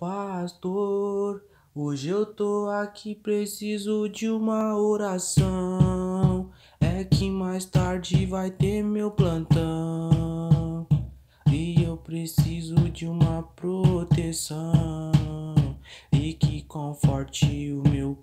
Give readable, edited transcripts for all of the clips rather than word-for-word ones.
Pastor, hoje eu tô aqui, preciso de uma oração. É que mais tarde vai ter meu plantão e eu preciso de uma proteção e que conforte o meu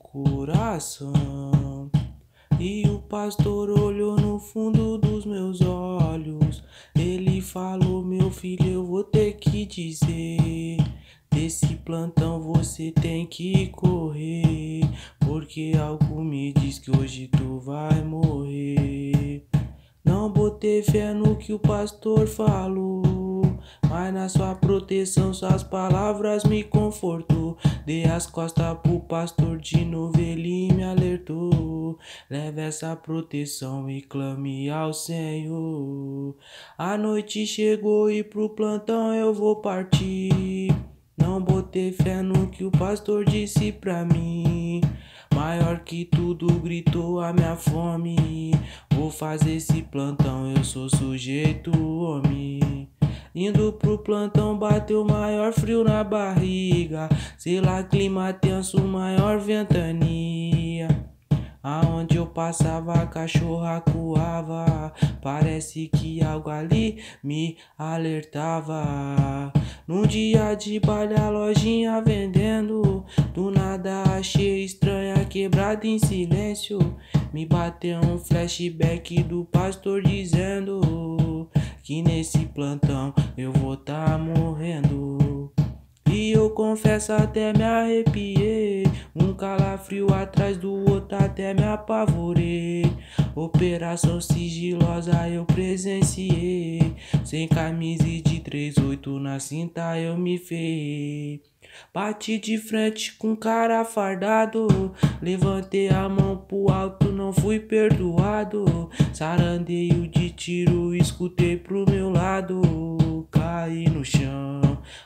coração. E o pastor olhou no fundo dos meus olhos. Ele falou: meu filho, eu vou ter que dizer, desse plantão você tem que correr, porque algo me diz que hoje tu vai morrer. Não botei fé no que o pastor falou, mas na sua proteção suas palavras me confortou. Dei as costas pro pastor de novo, ele me alertou. Leve essa proteção e clame ao Senhor. A noite chegou e pro plantão eu vou partir. Não botei fé no que o pastor disse pra mim. Maior que tudo gritou a minha fome. Vou fazer esse plantão, eu sou sujeito homem. Indo pro plantão bateu maior frio na barriga. Sei lá, clima tenso, maior ventania. Aonde eu passava a cachorra coava. Parece que algo ali me alertava. Num dia de baile a lojinha vendendo, do nada achei estranha, quebrada em silêncio. Me bateu um flashback do pastor dizendo que nesse plantão eu vou tá morrendo. E eu confesso, até me arrepiei. Um calafrio atrás do outro, até me apavorei. Operação sigilosa eu presenciei. Sem camisa e de 38 na cinta eu me ferrei. Bati de frente com cara fardado. Levantei a mão pro alto, não fui perdoado. Sarandeio de tiro, escutei pro meu lado. Caí no chão,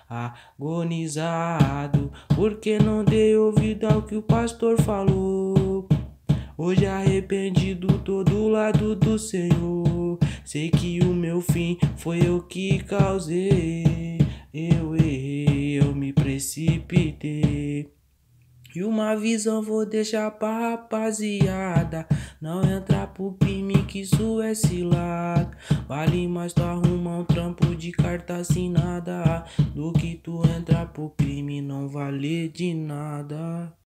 agonizado, porque não dei ouvido ao que o pastor falou. Hoje arrependido, tô do lado do Senhor. Sei que o meu fim foi eu que causei. Eu errei, eu me precipitei. E uma visão vou deixar pra rapaziada: não entrar pro crime, que isso é cilada. Vale mais tu arrumar um trampo de carta assinada do que tu entrar pro crime, não vale de nada.